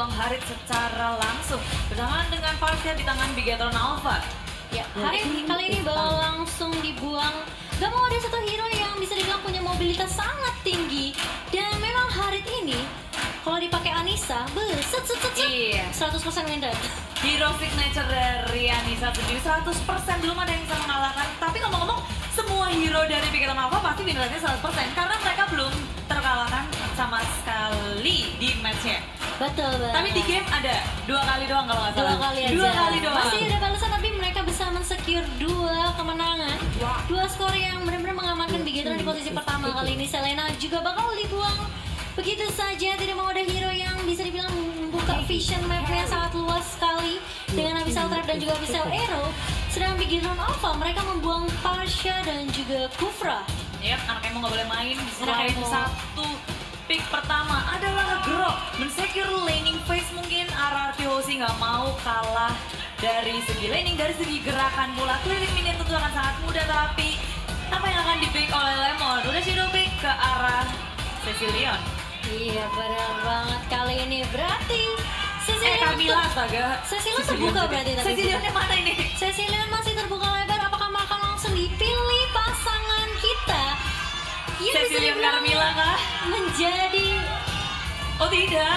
membuang Harit secara langsung bersamaan dengan Parsia di tangan Bigetron Alpha. Ya, Harit kali ini bakal langsung dibuang. Gak mau ada satu hero yang bisa dibilang punya mobilitas sangat tinggi. Dan memang Harit ini kalau dipakai Anissa, set 100% win rate. Hero signature dari Anissa sendiri 100% belum ada yang bisa mengalahkan. Tapi ngomong-ngomong, semua hero dari Bigetron Alpha pasti win rate-nya 100% karena mereka belum terkalahkan sama sekali di match-nya. Betul banget. Tapi di game ada 2 kali doang kalau nggak salah. 2 kali aja. 2 kali doang. Masih ada balasan tapi mereka bisa men-secure 2 kemenangan. 2 skor yang benar-benar mengamankan Bigetron di posisi pertama. Kali ini Selena juga bakal dibuang begitu saja, tidak mau ada hero yang bisa dibilang membuka vision map-nya sangat luas sekali dengan Abyssal Trap dan juga Abyssal Arrow. Sedangkan Bigetron Alpha mereka membuang Parsia dan juga Kufra. Yap, anak emo nggak boleh main. Anak Selain emo. satu pick pertama adalah nge-grok, men-secure laning phase. Mungkin RRQ Hoshi nggak mau kalah dari segi laning, dari segi gerakan pula. Clearing minion tentu akan sangat mudah, tapi apa yang akan di-pick oleh Lemon? Udah shadow pick ke arah Cecilion. Iya benar banget kali ini berarti Camila astaga. Cecilion terbuka berarti tapi. Cecilionnya mana ini? Cecilion masih terbuka lebar, apakah akan langsung dipilih pasangan kita? Yang bisa Cecilion dibilang Carmilla kah? menjadi Oh tidak.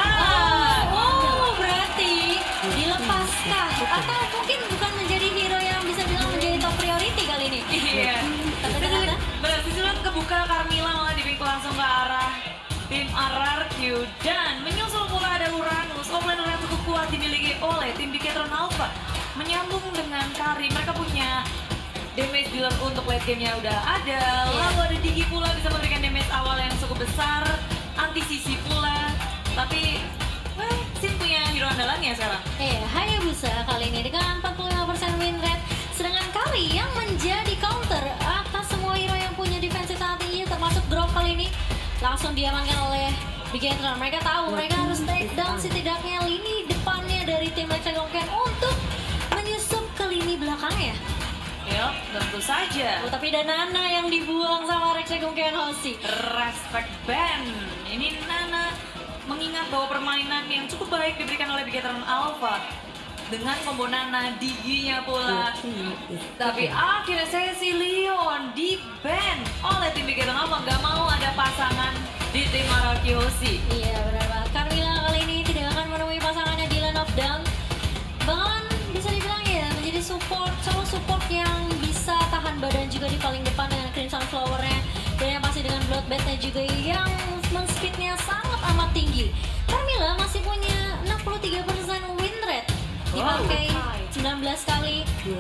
berarti dilepaskah? Atau mungkin bukan menjadi hero yang bisa bilang menjadi top priority kali ini? Iya. Kata-kata. Benar, Cecilion kebuka, Carmilla malah di-pick langsung ke arah tim RRQ dan menyusul pula ada Uranus. Offlane yang cukup kuat dimiliki oleh tim Bigetron Alpha. Menyambung dengan Kari, mereka punya damage dealer untuk late game-nya udah ada. Lalu ada Digi pula bisa memberikan damage awal yang cukup besar. Anti-CC pula. Tapi, Sin punya hero andalannya sekarang. Hayabusa kali ini dengan 45% win rate. Sedangkan Kari yang menjadi counter atas semua hero yang punya defensive sangat tinggi termasuk drop kali ini. Langsung diamankan oleh Bigetron. Mereka tahu mereka harus take down setidaknya lini depannya dari tim Rexegongken untuk menyusup ke lini belakangnya. Yap, tentu saja. Oh, tapi ada Nana yang dibuang sama Rexegongken Hoshi. Respect ban. Ini Nana mengingat bahwa permainan yang cukup baik diberikan oleh Bigetron Alpha dengan combo Nana, Diginya pula. Tapi akhirnya Cecilion di-ban oleh tim Bigetron Alpha. Gak mau ada pasangan di tim RRQ Hoshi. Iya benar banget. Carmilla kali ini tidak akan menemui pasangannya di Land of Dawn. Bahkan bisa dibilang ya menjadi solo support yang bisa tahan badan juga di paling depan dengan Crimson Flower-nya. Dan yang pasti dengan Bloodbath-nya juga yang movement speed-nya sangat amat tinggi. Carmilla masih punya 63% win rate. Dipakai 19 kali.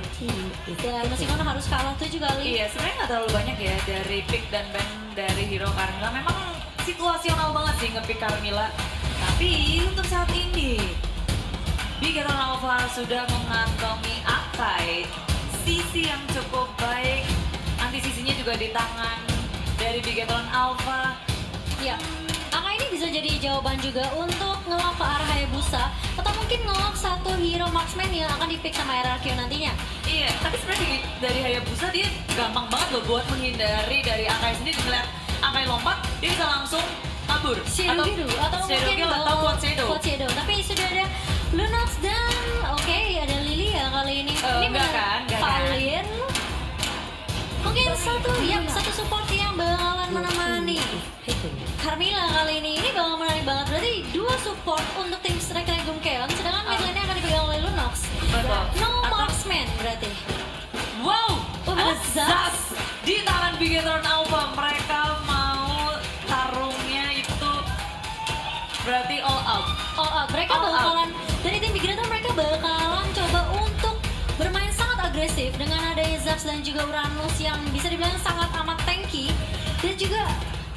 Dan meskipun harus kalah 7 kali. Iya, sebenarnya nggak terlalu banyak ya dari pick dan ban dari hero Carmilla. Memang situasional banget sih nge-pick Carmilla. Tapi untuk saat ini Bigetron Alpha sudah mengantongi Akai, sisi yang cukup baik. Anti-sisinya juga di tangan dari Bigetron Alpha. Ya, angka ini bisa jadi jawaban juga untuk nge-lock ke arah Hayabusa atau mungkin nge-lock satu hero marksman yang akan di-pick sama RRQ nantinya. Iya, tapi sebenarnya dari Hayabusa dia gampang banget loh buat menghindari dari Akai sendiri. Ngeliat Akai lompat, dia bisa langsung kabur. Shadow biru atau Shadow mungkin kill atau quad shadow. Quad shadow. Tapi sudah ada Lunox dan ada Lilia kali ini. Ini enggak kan? Enggak kan? Valiant. Mungkin satu support yang bakalan menemani Carmilla kali ini. Ini bakal menarik banget. Berarti 2 support untuk tim Rexegongken. Sedangkan mid lane-nya akan dipegang oleh Lunox. Betul. No marksman berarti. Wow, ada Zas. Zas di tangan Bigetron Alpha. Mereka mau tarungnya itu berarti all out. All out. Mereka All bakalan dari tim Bigetron mereka bakalan coba untuk bermain sangat agresif dengan adanya Zax dan juga Uranus yang bisa dibilang sangat amat tanky dan juga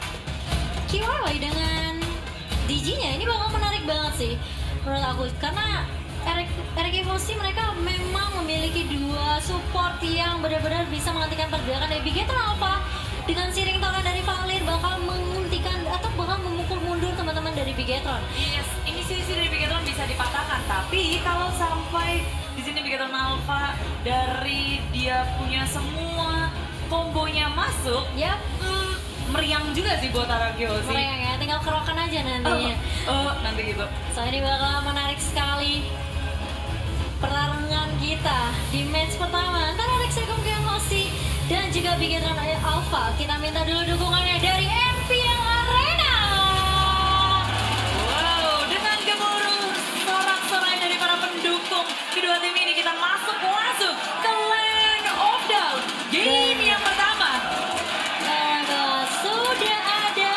Kiwai dengan DG-nya. Ini bakal menarik banget sih menurut aku karena RRQ Hoshi mereka memang memiliki 2 support yang benar-benar bisa menghentikan pergerakan dari Bigetron Alpha. Dengan siring tawaran dari Valir bakal menghentikan atau bakal memukul mundur teman-teman dari Bigetron. Yes, ini sisi dari Bigetron bisa dipatahkan, tapi kalau sampai di sini Bigetron Alpha dari dia punya semua kombonya masuk, Yap. meriang juga sih buat RRQ sih. Meriang ya, tinggal kerokan aja nantinya. Nanti gitu. So ini bakal menarik sekali pertarungan kita di match pertama antara Rexegum Hoshi dan juga Bigetron Alpha. Kita minta dulu dukungannya dari MPL Arena. Wow, dengan gemuruh sorak-sorai dari para pendukung kedua tim ini, kita masuk langsung ke Land of Doubt. Game yang pertama. Sudah ada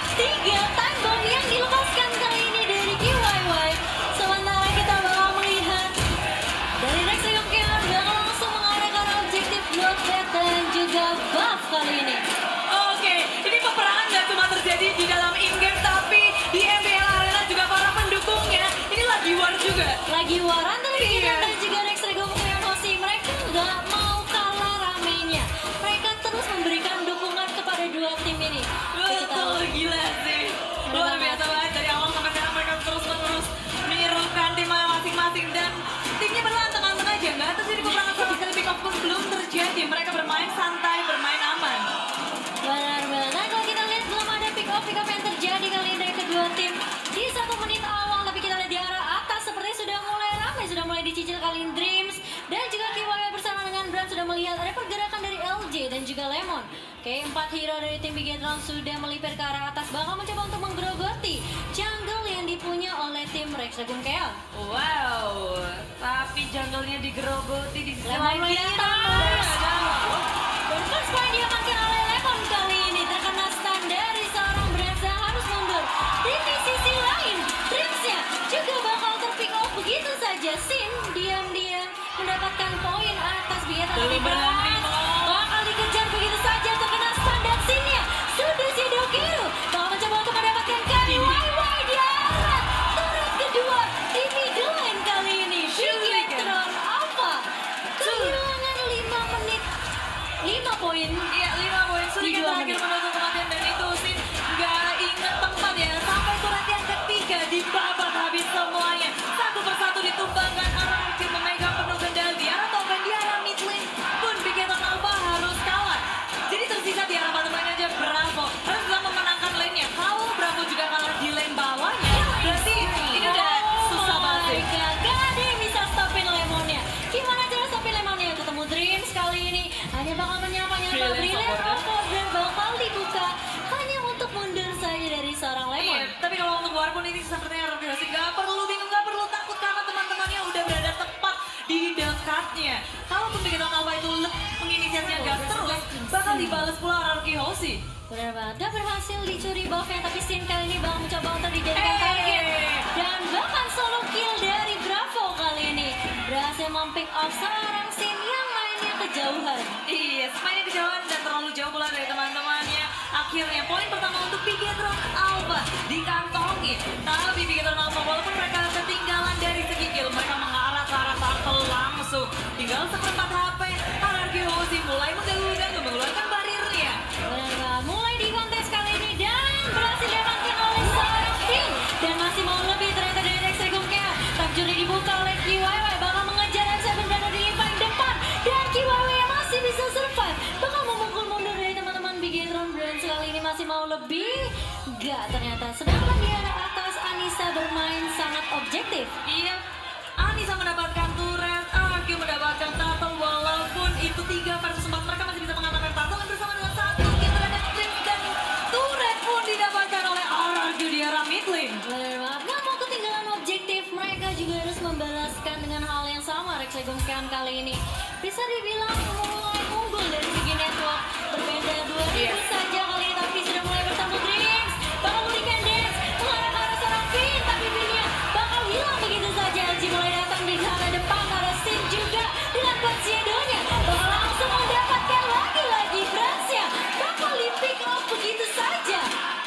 3 time bomb yang dilepaskan kali ini dari KYY. Sementara kita bakal melihat dari Rexegum bakal langsung mengarahkan objektif Bloodbath dan juga buff kali ini. Oke, ini peperangan gak cuma terjadi di dalam in-game, tapi di MPL Arena juga para pendukungnya ini lagi war juga. Lagi war antara Iya. Bigetron dan juga Rexegum Hoshi. Mereka nggak mau kalah ramenya. Mereka terus memberikan dukungan kepada dua tim ini. Betul, gila sih. Luar biasa banget, dari awal sampai sekarang mereka terus-menerus menyerukan tim masing-masing dan timnya berlantang-lantang aja. Nggak terjadi peperangan sama sekali, pick up pun belum terjadi. Mereka bermain santai, bermain aman. Benar-benar. Nah, kalau kita lihat belum ada pick up yang terjadi kali ini dari kedua tim di 1 menit awal. Tapi kita lihat di arah atas sepertinya sudah mulai ramai, sudah mulai dicicil kali ini Dreams dan juga KYY bersama dengan Brand sudah melihat ada pergerakan dari LJ dan juga Lemon. Oke, 4 hero dari tim Bigetron sudah melipir ke arah atas, bakal mencoba untuk menggerogoti jungle yang dipunya oleh tim Rexegum KL. Wow, tapi jungle-nya digerogoti di sisi Lemon lain. melihat dan first point diamankan oleh Lemon kali ini, terkena stun dari seorang Brand yang harus mundur. Di sisi lain, Dreamsnya juga bakal terpick off begitu saja. Sin diam-diam mendapatkan poin atas Bigetron. Belum berhenti, Bakal dikejar begitu saja, terkena stun dan Sinnya sudah Shidokeru. Bakal mencoba untuk mendapatkan KYY di arah turret kedua di middle lane kali ini. Bigetron Alpha kehilangan 5 menit 5 poin. Iya, 5 poin. Sudah terakhir menutup kematian dan itu sih nggak inget tempat ya. Sampai turret yang ketiga dibabat habis semuanya. Satu persatu ditumbangkan. RRQ memegang penuh kendali di arah top lane, di arah mid lane pun Bigetron Alpha harus kalah. Jadi tersisa di arah bottom lane aja Bravo harus bisa memenangkan lane-nya. Kalau Bravo juga kalah di lane bawahnya, berarti ini udah susah banget. Gak ada yang bisa stopin Lemonnya. Gimana cara stopin Lemonnya? Ketemu Dreams kali ini hanya bakal menyapa-nyapa. Brilliant of Order bakal dibuka hanya untuk mundur saja dari seorang Lemon. Iya, tapi kalau untuk war pun ini sepertinya RRQ sih nggak perlu bingung, nggak perlu takut karena teman-temannya udah berada tepat di dekatnya. Kalau Bigetron Alpha itu menginisiasinya gas terus, bakal dibalas pula RRQ Hoshi. Benar banget, gak berhasil dicuri buffnya, tapi Sin kali ini bakal mencoba untuk dijadikan target. Dan bahkan solo kill dari Bravo kali ini berhasil mempick off seorang Sin yang mainnya kejauhan. Iya, mainnya kejauhan dan terlalu jauh pula dari teman-temannya. Akhirnya poin pertama untuk Bigetron Alpha dikantongi. Tapi Bigetron Alpha walaupun mereka ketinggalan dari segi kill, mereka mengarah ke arah turtle langsung. Tinggal seperempat HP, RRQ Hoshi mulai mengganggu-ganggu mengeluarkan barirnya. Benar banget, mulai di kontes kali ini dan berhasil diamankan oleh seorang Finn. Dan masih mau lebih ternyata dari Rexegum KL. Takjuri dibuka oleh KYY, bakal mengejar M7 berada di paling depan. Dan KYY yang masih bisa survive, bakal memukul mundur dari teman-teman Bigetron. Brand kali ini masih mau lebih. Gak ternyata, sedangkan di arah atas Anissa bermain sangat objektif. Iya, Anissa mendapatkan turret, RRQ mendapatkan turtle. Walaupun itu 3 versus 4, mereka masih bisa mengamankan turtle dan bersama dengan satu kill terhadap Dream dan turret pun didapatkan oleh RRQ di arah mid lane. Benar banget, gak mau ketinggalan objektif. Mereka juga harus membalaskan dengan hal yang sama. Rexegum kali ini bisa dibilang mulai unggul dari segi network. Berbeda 2000 saja kali ini, tapi sudah mulai bertemu Dreams. Bakal memberikan dance mengarah ke arah seorang Finn, tapi Finn-nya bakal hilang begitu saja. LG mulai datang di sana depan, ada Sin juga dengan Shadow-nya. Bakal langsung mendapatkan lagi-lagi Bransnya. Bakal di pick off begitu saja.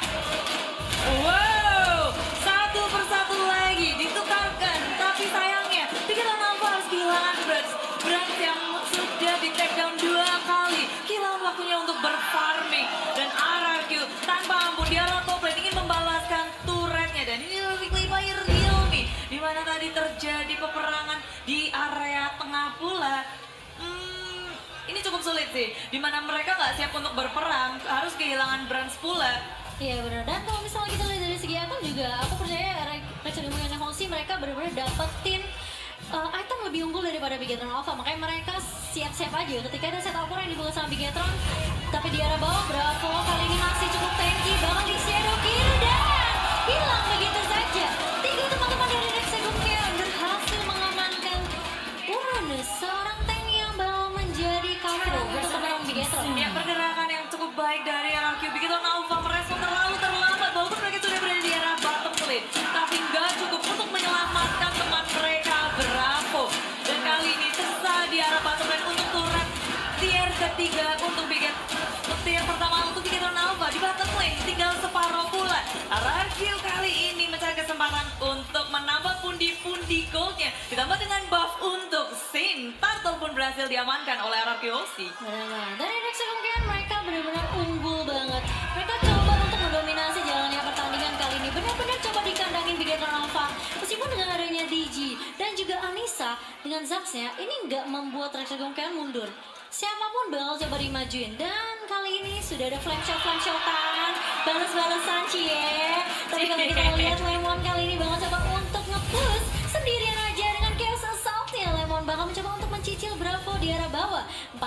Wow, satu persatu lagi ditukarkan. Tapi sayangnya, Bigetron Alpha harus kehilangan Brand yang sudah di take down 2 kali. Kehilangan waktunya untuk berfarming. Dan RRQ tanpa ampun di arah top lane ingin membalaskan turretnya. Dan ini weekly player Hilmi, di mana tadi terjadi peperangan di area tengah pula. ini cukup sulit sih. Dimana mereka nggak siap untuk berperang, harus kehilangan Brands pula. Iya benar, dan kalau misalnya kita lihat dari segi item juga, aku percaya Rachel Demon Hoshi mereka benar-benar dapetin item lebih unggul daripada Bigetron Alpha. Makanya mereka siap-siap aja ketika ada set Alpha yang dibuka sama Bigetron. Tapi di arah bawah Bravo kali ini masih cukup tanky, bahkan di Shadow Kill dan hilang begitu saja. Tiga teman-teman dari Rexegum Keon berhasil mengamankan Uranus, seorang tank yang bakal menjadi counter untuk teman-teman Bigetron. Ya, pergerakan yang cukup baik dari RRQ Bigetron Alpha merespon terlalu terlambat walaupun mereka sudah berada di arah bottom lane. Tapi nggak cukup untuk menyelamatkan teman mereka Bravo. Dan kali ini tersa di arah bottom lane untuk turret tier ketiga untuk tier pertama untuk Bigetron Alpha di bottom lane tinggal separuh pula. RRQ kali ini mencari kesempatan untuk menambah pundi-pundi goldnya ditambah dengan buff untuk Sin. Turtle pun berhasil diamankan oleh RRQ Hoshi. Benar-benar. Dari Rexegum Keon mereka benar-benar unggul banget. Mereka coba untuk mendominasi jalannya pertandingan kali ini. Benar-benar coba dikandangin Bigetron Alpha. Meskipun dengan adanya DG dan juga Anissa dengan Zaxnya, ini nggak membuat Rexegum Keon mundur. Siapapun bakal coba dimajuin. Dan kali ini sudah ada flame shotan, balas-balasan cie. Tapi kalau kita lihat Lemon kali ini bakal coba untuk nge-push sendirian aja dengan Chaos Assault-nya. Lemon bakal mencoba untuk mencicil Bravo di arah bawah.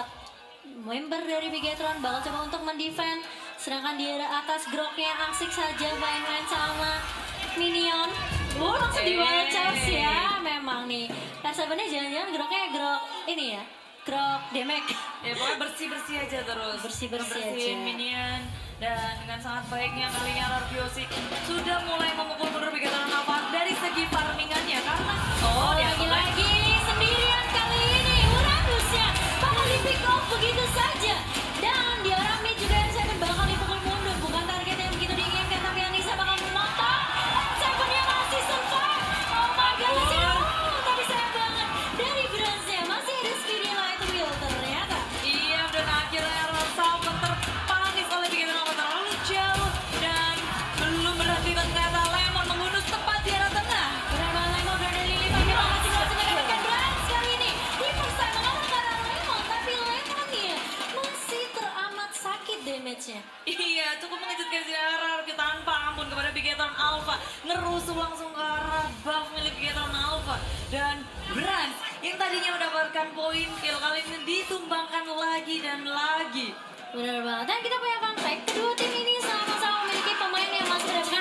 4 member dari Bigetron bakal coba untuk mendefend. Sedangkan di arah atas Groknya asik saja main-main sama Minion. Langsung di one charge ya. Memang nih R7-nya jangan-jangan Groknya Grok ini ya, Grok Demek. Ya pokoknya bersih-bersih aja terus. Bersih-bersih aja. Minion. Dan dengan sangat baiknya kali ini RRQ Hoshi sudah mulai memukul mundur Bigetron Alpha dari segi farmingannya. Karena lagi-lagi sendirian kali ini Uranusnya bakal di pick off begitu saja. Dan di arah mid juga R7 bakal dipukul mundur. Bukan target yang begitu diinginkan, tapi Anissa bakal memotong. R7-nya masih sempat. Oh my god, tapi sayang banget. Dari Brands-nya masih ada Speedy Light Wheel ternyata. iya, dan akhirnya Rosalven terpanis oleh Bigetron Alpha terlalu jauh. Dan belum berhenti ternyata Lemon mengunus tepat di arah tengah. Benar banget, Lemon berada di lini bagian masih mendapatkan Brands kali ini. Di first time mengalahkan Lemon, tapi Lemonnya masih teramat sakit damage-nya. Iya, cukup mengejutkan si RRQ tanpa ampun kepada Bigetron Alpha. Ngerusuh langsung ke arah buff milik Bigetron Alpha. Dan Brands yang tadinya mendapatkan poin kill kali ini ditumbangkan lagi dan lagi. Benar banget. Dan kita punya fun fact, kedua tim ini sama-sama memiliki pemain yang masih mendapatkan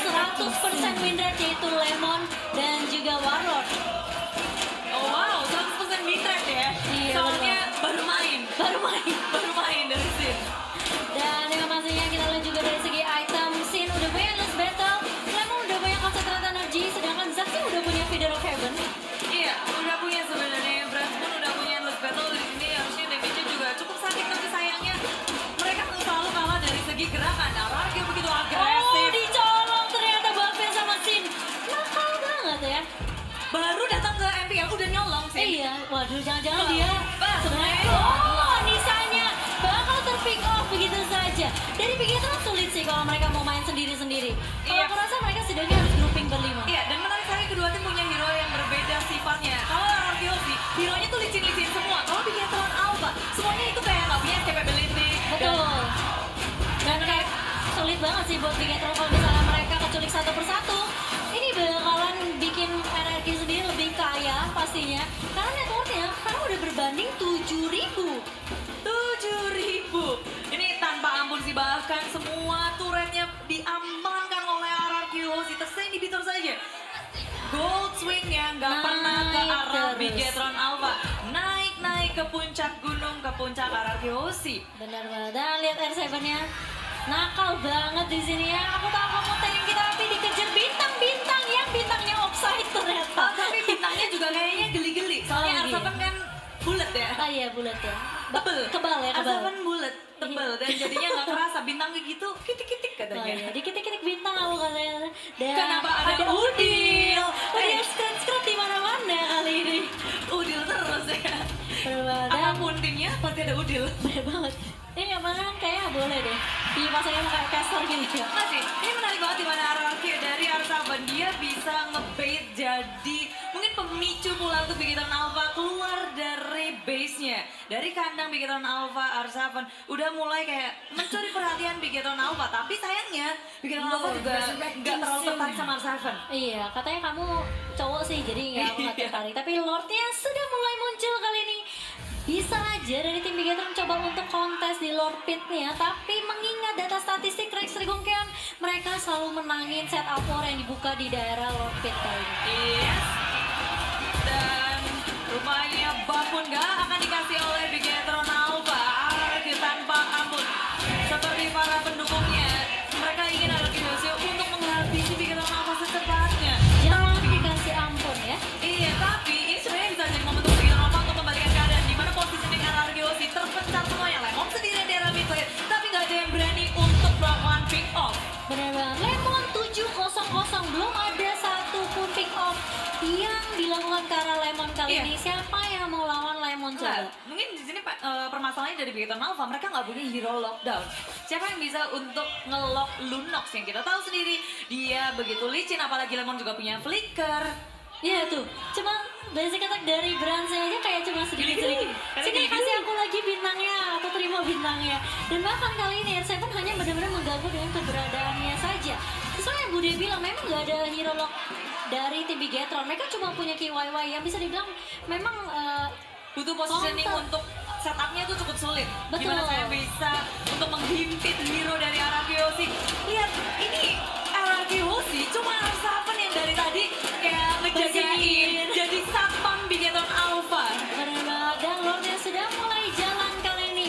100% win rate, yaitu Lemon dan juga Warlord. Oh wow, 100% win rate ya? Iya, soalnya baru main dari Sin. Dan yang pastinya kita lihat juga dari segi item, Sin udah punya Endless Battle, Lemon udah punya Concentrate Energy, sedangkan Zaxi udah punya Feeder of Heaven. Iya, udah punya sebenarnya. Brands pun udah punya Endless Battle di sini, harusnya damage-nya juga cukup sakit, tapi sayangnya mereka selalu kalah dari segi gerakan. Nah, RRQ begitu agresif. Oh, dicolong ternyata buffnya sama Sin. Nakal banget ya. Baru datang ke MPL udah nyolong sih. Iya, waduh jangan-jangan dia Bah, sebenarnya Nisanya bakal terpick off begitu saja. Dari Bigetron sulit sih kalau mereka mau main sendiri-sendiri. Kalau Iya. aku rasa mereka setidaknya harus grouping berlima. Iya, dan menarik sekali kedua tim punya hero yang berbeda sifatnya. Kalau RRQ Hoshi, hero-nya tuh licin-licin semua. Kalau Bigetron Alpha, semuanya itu kayak nggak punya capability. Betul. Dan kayak sulit banget sih buat Bigetron kalau misalnya mereka keculik satu persatu. Ini bakalan bikin RRQ sendiri lebih kaya pastinya. Karena networknya sekarang udah berbanding 7.000. 7.000. Ini tanpa ampun sih, bahkan semua turretnya diamankan oleh RRQ Hoshi. Terus inhibitor saja. Gold swing-nya nggak pernah ke arah terus. Bigetron Alpha. Naik ke puncak gunung, ke puncak RRQ Hoshi. Benar banget. Dan lihat R7-nya. Nakal banget di sini ya. Aku tahu kamu tanki tapi dikejar bintang-bintang yang bintangnya offside ternyata. Tapi bintangnya juga kayaknya geli-geli. Soalnya iya. R7 kan bulat ya. Ah iya bulat ya. Tebel. Kebal ya, kebal. R7 bulat, tebel. Dan jadinya nggak kerasa. Bintangnya gitu, kitik-kitik Oh katanya. iya, dikit-dikit bintang aku katanya. Dan Kenapa ada Udil? Udil scratch-scratch di mana-mana kali ini. Udil terus ya. Benar banget. Dan Apapun timnya pasti ada Udil. benar banget. Ini yang mana kan kayaknya boleh deh. Dipasangnya kayak caster gitu ya. Nggak sih, ini menarik banget di mana RRQ dari R7 dia bisa ngebait jadi mungkin pemicu pula untuk Bigetron Alpha keluar dari base-nya. Dari kandang Bigetron Alpha, R7 udah mulai kayak mencuri perhatian Bigetron Alpha. Tapi sayangnya Bigetron Alpha juga nggak terlalu tertarik sama R7. Iya, katanya kamu cowok sih, jadi nggak tertarik. Tapi Lordnya sudah mulai muncul kali ini. Bisa aja dari tim Bigetron coba untuk kontes di Lord Pit-nya, tapi mengingat data statistik Rex Trigongkeon, mereka selalu menangin setup war yang dibuka di daerah Lord Pit kali ini. Yes. Dan rupanya buff pun gak akan dikasih oleh Bigetron Alpha. RRQ tanpa ampun. Seperti para pendukungnya, mereka ingin RRQ untuk menghabisi Bigetron Alpha secepatnya. Jangan dikasih ampun ya. Iya, tapi ini sebenarnya bisa jadi momentum Bigetron Alpha untuk membalikan keadaan di mana positioning RRQ terpencar semuanya. Lemon sendiri di area mid lane, tapi gak ada yang berani untuk melakukan pick off. Benar banget. Lemon 700 belum ada satupun pick off yang dilakukan ke arah Lemon kali ini. Siapa yang mau lawan Lemon coba? Mungkin di sini permasalahannya dari Bigetron Alpha, mereka nggak punya hero lockdown. Siapa yang bisa untuk ngelock Lunox yang kita tahu sendiri dia begitu licin, apalagi Lemon juga punya flicker. Iya tuh, cuma basic attack dari Brands aja kayak cuma sedikit-sedikit. Sini kasih aku lagi bintangnya, aku terima bintangnya. Dan bahkan kali ini R7 hanya benar-benar mengganggu dengan keberadaannya saja. Sesuai yang Bude bilang, memang nggak ada hero lock dari tim Bigetron. Mereka cuma punya KYY yang bisa dibilang memang butuh positioning untuk setupnya itu cukup sulit. Betul. Gimana saya bisa untuk menghimpit hero dari RRQ. Lihat, ini RRQ cuma R7 yang dari tadi kayak ngejagain jadi satpam Bigetron Alpha. Benar banget, dan Lordnya sudah mulai jalan kali ini.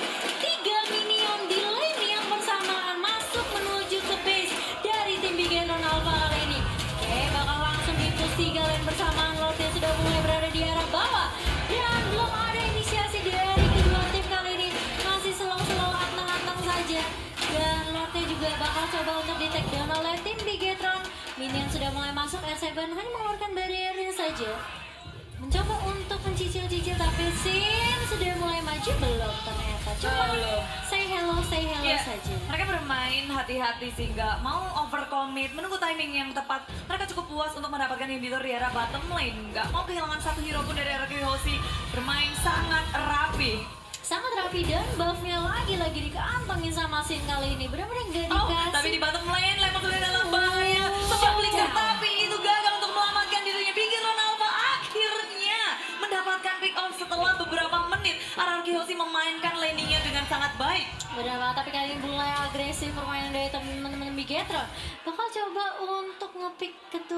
3 minion di lane yang bersamaan masuk menuju ke base dari tim Bigetron Alpha kali ini. Oke, bakal langsung di-push 3 lane bersamaan. Lordnya sudah mulai berada di arah bawah. Dan belum ada inisiasi dari kedua tim kali ini. Masih slow-slow, anteng-anteng saja. Dan Lordnya juga bakal coba untuk di-take down oleh tim Bigetron. Minion sudah mulai masuk, R7 hanya mengeluarkan barriernya saja. Mencoba untuk mencicil-cicil, tapi Sin sudah mulai maju belum ternyata. Cuma say hello saja. Mereka bermain hati-hati sehingga mau overcommit, menunggu timing yang tepat. Mereka cukup puas untuk mendapatkan inhibitor di arah bottom lane. Gak mau kehilangan satu hero pun dari RRQ Hoshi. Bermain sangat rapi. Sangat rapi dan buffnya lagi-lagi dikantongin sama Sin kali ini. Benar-benar gak dikasih. Tapi di bottom lane, Lemon sudah dalam bahaya. Sejak flicker, tapi itu gagal untuk melamatkan dirinya. Bigetron Alpha akhirnya mendapatkan pick off setelah beberapa menit. RRQ Hoshi memainkan landingnya dengan sangat baik. Benar banget, tapi kali ini mulai agresif permainan dari teman-teman Bigetron. Bakal coba untuk ngepick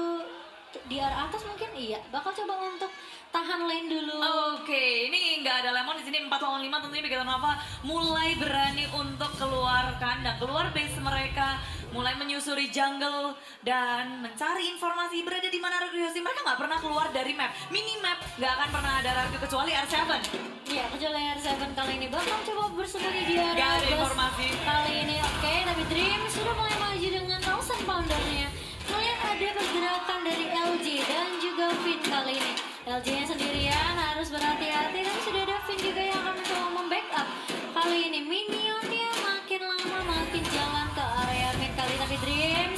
di arah atas mungkin, iya. Bakal coba untuk tahan lane dulu. Oke, ini nggak ada Lemon di sini 4 lawan 5. Tentunya Bigetron Alpha mulai berani untuk keluar kandang, keluar base mereka, mulai menyusuri jungle dan mencari informasi berada di mana RRQ Hoshi. Mereka nggak pernah keluar dari map, mini map nggak akan pernah ada RRQ kecuali R7. Iya, kecuali R7 kali ini bakal coba bersembunyi di arah Gak ada bus informasi kali ini. Oke, tapi Dream sudah mulai maju dengan 1000 poundernya. Melihat ada pergerakan dari LG dan juga Finn kali ini. LG-nya sendirian harus berhati-hati, tapi sudah ada Finn juga yang akan mencoba membackup. Kali ini minionnya makin lama makin jalan ke area mid kali, tapi Dreams,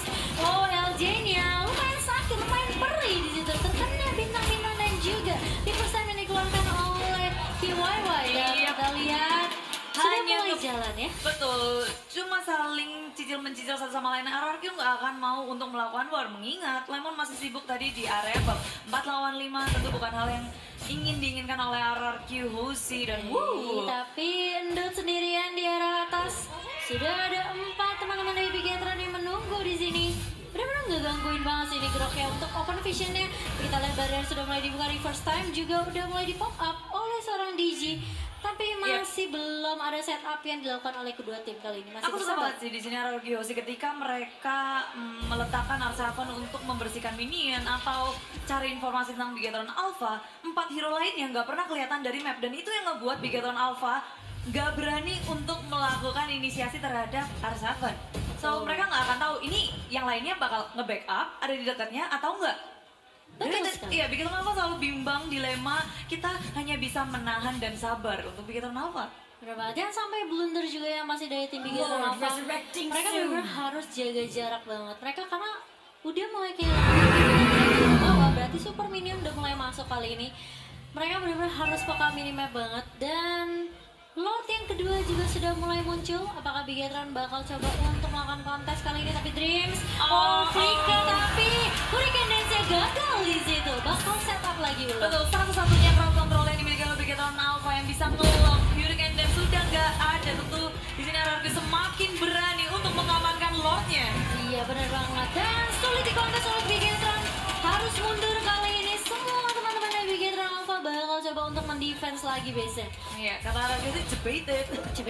LG-nya lumayan sakit, lumayan perih di situ, terkena bintang-bintang dan juga di first time yang dikeluarkan oleh KYY. Dan kita lihat sudah mulai jalan ya. Betul, cuma saling cicil-mencicil satu sama lain. RRQ nggak akan mau untuk melakukan war, mengingat Lemon masih sibuk tadi di area bab 4 lawan 5. Tentu bukan hal yang ingin diinginkan oleh RRQ Hoshi dan tapi Endut sendirian di arah atas. Sudah ada 4 teman-teman dari Bigetron yang menunggu di sini. Benar-benar nggak gangguin banget sih ini Groknya untuk open visionnya. Kita lihat barrier sudah mulai dibuka, reverse time juga udah mulai di pop up oleh seorang DJ. Tapi masih belum ada setup yang dilakukan oleh kedua tim kali ini. Masih aku suka banget sih di sini RRQ Hoshi ketika mereka meletakkan R7 untuk membersihkan minion atau cari informasi tentang Bigetron Alpha. 4 hero lain yang nggak pernah kelihatan dari map, dan itu yang ngebuat Bigetron Alpha nggak berani untuk melakukan inisiasi terhadap R7. So mereka nggak akan tahu ini yang lainnya bakal nge-backup ada di dekatnya atau enggak. Betul sekali. Iya, Bigetron Alpha selalu bimbang, dilema. Kita hanya bisa menahan dan sabar untuk Bigetron Alpha. Berapa? Jangan sampai blunder juga yang masih dari tim Bigetron Alpha. Mereka benar-benar harus jaga jarak banget. Mereka karena udah mulai kehilangan bawah, berarti super minion udah mulai masuk kali ini. mereka benar-benar harus peka minimap banget. Dan Lord yang kedua juga sudah mulai muncul. Apakah Bigetron bakal coba untuk melakukan kontes kali ini? Tapi Dreams, flicker, tapi Hurricane Dance-nya gagal di situ. Bakal setup lagi ulang. Betul, satu-satunya crowd control yang dimiliki oleh Bigetron Alpha yang bisa ngelock Hurricane Dance sudah nggak ada. Tentu di sini RRQ semakin berani untuk mengamankan Lordnya. Iya benar banget. Dan sulit dikontes oleh Bigetron. Harus mundur kali ini. Semua teman-teman dari Bigetron Alpha bakal coba untuk mendefense lagi biasanya. Iya, kata RRQ itu jebated.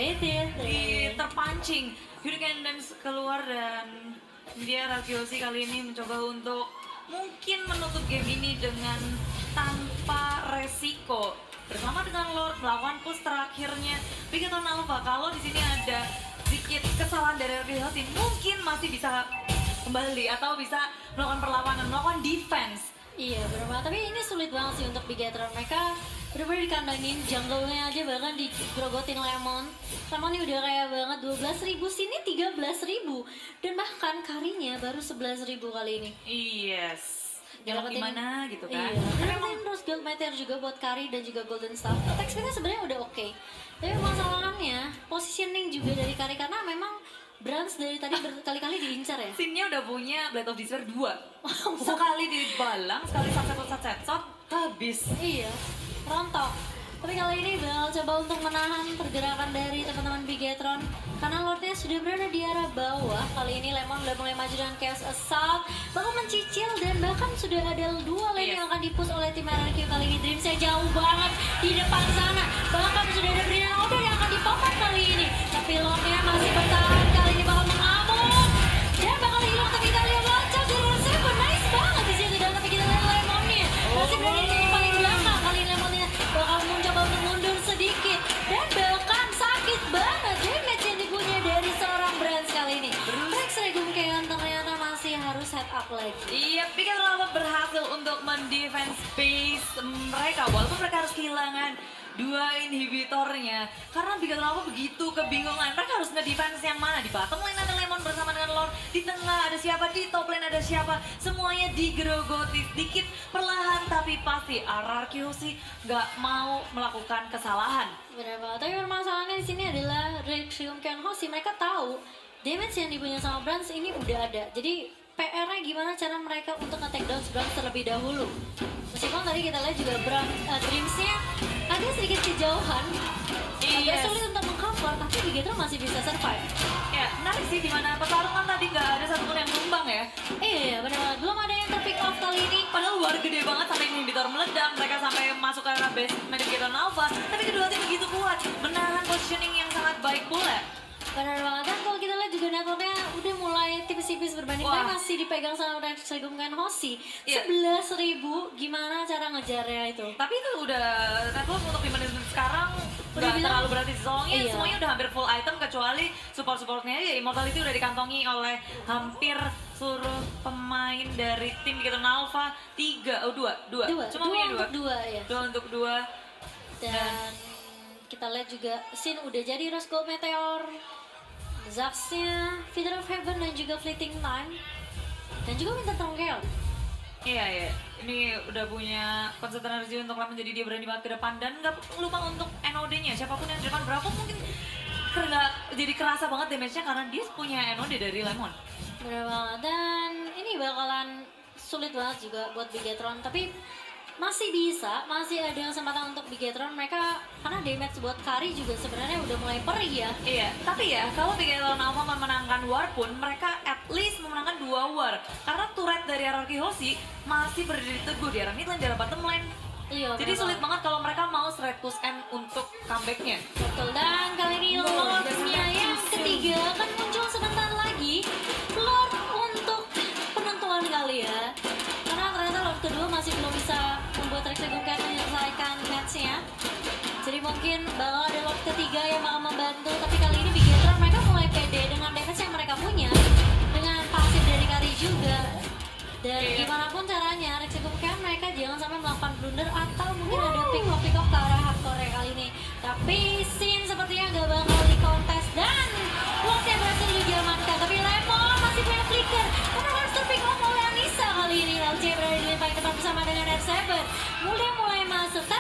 Terpancing. Hurricane Dance keluar dan dia RRQ kali ini mencoba untuk mungkin menutup game ini dengan tanpa resiko. Bersama dengan Lord melakukan push terakhirnya Bigetron Alpha. Kalau di sini ada sedikit kesalahan dari RRQ mungkin masih bisa kembali atau bisa melakukan perlawanan, melakukan defense. Iya benar banget, tapi ini sulit banget sih untuk Bigetron. Mereka benar-benar dikandangin, jungle-nya aja bahkan digrogotin Lemon. Lemon ini udah kaya banget, 12.000, sini 13.000. Dan bahkan karinya baru 11.000 kali ini. Yes. Jalan gimana gitu kan. Iya, tapi emang terus Gold Meteor juga buat kari dan juga Golden Staff. Attack speed-nya sebenarnya udah oke. Tapi masalahnya positioning juga dari kari karena memang Brans dari tadi berkali-kali diincar ya. Scene-nya udah punya Blade of Despair 2. Sekali dibalang, sekali satset shot, habis. Iya, rontok. Tapi kali ini bakal coba untuk menahan pergerakan dari teman-teman Bigetron karena Lordnya sudah berada di arah bawah. Kali ini Lemon udah mulai maju dengan Chaos Assault, bakal mencicil dan bahkan sudah ada dua lane yang akan dipush oleh tim RRQ. Kali ini Dreamsnya jauh banget di depan sana, bahkan sudah ada Brian Order yang akan dipopot kali ini. Tapi Lordnya masih bertahan, kali ini bakal mengamuk dan bakal hilang. Tapi kali ini loncat dari Reservoir, nice banget di situ. Dan tapi kita lihat Lemonnya masih berada di paling belakang. Kali ini Lemonnya bakal mencoba untuk mundur sedikit dan bahkan sakit banget damage yang dipunya dari seorang Brans kali ini. Rex Regum Keon ternyata masih harus set up lagi. Iya, Bigetron Alpha berhasil untuk mendefense base mereka walaupun mereka harus kehilangan dua inhibitornya karena Bigetron Alpha begitu kebingungan. Mereka harus nge-defense yang mana? Di bottom lane ada Lemon bersama dengan Lord, di tengah ada siapa, di top lane ada siapa, semuanya digerogoti sedikit perlahan tapi pasti RRQ sih nggak mau melakukan kesalahan. Benar banget, tapi permasalahannya di sini adalah Rexium Keon Hoshi. Mereka tahu damage yang dipunya sama Brans ini udah ada, jadi PR-nya gimana cara mereka untuk nge-take down Brans terlebih dahulu. Meskipun tadi kita lihat juga Dreams-nya agak sedikit kejauhan, agak sulit untuk meng-cover, tapi Bigetron masih bisa survive. Ya, menarik sih dimana pertarungan tadi nggak ada satupun yang tumbang ya. Iya, benar banget. Belum ada yang terpick off kali ini. Padahal luar gede banget sampai inhibitor meledak, mereka sampai masuk ke arah base Bigetron Alpha. Tapi kedua tim begitu kuat, menahan positioning yang sangat baik pula. Benar banget, dan kalau kita lihat juga networknya udah mulai tipis-tipis berbanding, tapi masih dipegang sama Rex Regum Keon Hoshi. 11.000, gimana cara ngejarnya itu? Tapi itu udah network untuk di menit sekarang udah terlalu berarti soalnya semuanya udah hampir full item kecuali support-supportnya ya. Immortality udah dikantongi oleh hampir seluruh pemain dari tim Bigetron Alpha. Dua. Cuma punya dua. Ya. Dua untuk dua. Dan kita lihat juga Sin udah jadi Rose Gold Meteor, Zaxnya, Feather of Heaven dan juga Fleeting Time, dan juga minta Tongkel. Iya. Ini udah punya konsep energi untuk Lemon, jadi dia berani banget ke depan dan nggak lupa untuk NOD-nya. Siapapun yang di depan berapa mungkin jadi kerasa banget damage-nya karena dia punya NOD dari Lemon. Bener banget, dan ini bakalan sulit banget juga buat Bigetron, tapi masih ada kesempatan untuk Bigetron. Mereka karena damage buat Kari juga sebenarnya udah mulai perih ya. Iya, tapi ya kalau Bigetron Alpha memenangkan war pun mereka at least memenangkan 2 war karena turret dari RRQ Hoshi masih berdiri teguh di arah mid lane, di arah bottom lane. Iya, jadi sulit banget kalau mereka mau straight push end untuk comebacknya. Betul, dan kali ini Lordnya yang ketiga akan muncul sebentar lagi. Lord untuk penentuan kali ya, karena ternyata Lord kedua masih belum bisa membuat Rex Regum Keon menyelesaikan match-nya. Jadi mungkin bakal ada Lord ketiga yang bakal membantu, tapi kali ini Bigetron mereka mulai pede dengan damage yang mereka punya, dengan pasif dari Kari juga. Dan gimana pun caranya Rex Regum Keon mereka jangan sampai melakukan blunder atau mungkin ada pick off ke arah hardcore kali ini. Tapi Sin sepertinya gak bakal di kontes dan Lordnya berhasil diamankan. Tapi Lemon masih punya flicker karena harus terpick off oleh Anissa kali ini. LJ berada di paling depan bersama dengan R7. Mulai masuk, tapi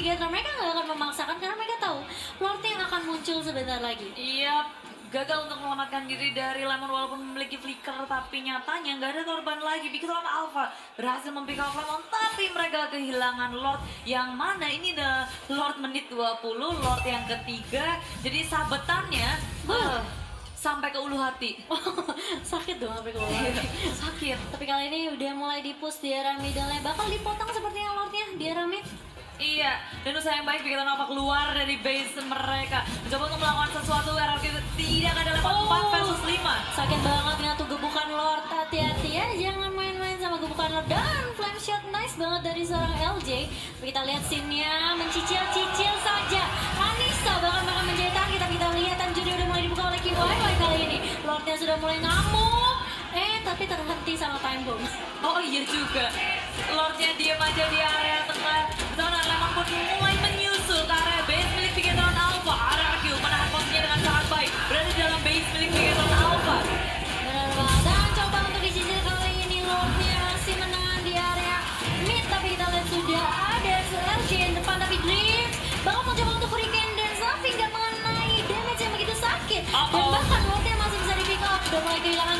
Bigetron. Mereka nggak akan memaksakan karena mereka tahu Lord yang akan muncul sebentar lagi. Iya, gagal untuk menyelamatkan diri dari Lemon walaupun memiliki flicker, tapi nyatanya nggak ada korban lagi. Bigetron Alpha berhasil mempick off Lemon, tapi mereka kehilangan Lord yang mana ini adalah Lord menit 20, Lord yang ketiga. Jadi sabetannya sampai ke ulu hati. Sakit dong sampai ke bawah. Sakit. Tapi kali ini udah mulai di-push di area middle-nya. Bakal dipotong sepertinya Lordnya di area mid. Iya, dan usaha yang baik Bigetron Alpha keluar dari base mereka. Mencoba untuk melakukan sesuatu, RRQ tidak ada level 4 versus 5. Sakit banget dengan tuh gebukan Lord. Hati-hati ya, jangan main-main sama gebukan Lord. Dan flame shot nice banget dari seorang LJ. Kita lihat scene-nya, mencicil-cicil saja. Anissa bahkan menjadi target, tapi kita lihat Tanjuri udah mulai dibuka oleh KYY kali ini. Lordnya sudah mulai ngamuk. Tapi terhenti sama time bomb. Oh iya juga, Lordnya diam aja di area tengah. Bersama Lemon pun mulai menyusul ke area base milik Bigetron Alpha. RRQ menahan posisinya dengan sangat baik, berada di dalam base milik Bigetron Alpha. Benar banget. Dan coba untuk disisir kali ini Lordnya masih menahan di area mid. Tapi kita lihat sudah ada LJ yang depan, tapi Dreams bakal mencoba untuk hurricane dan tapi nggak mengenai damage yang begitu sakit. Dan bahkan Lordnya masih bisa di pick up. Udah mulai kehilangan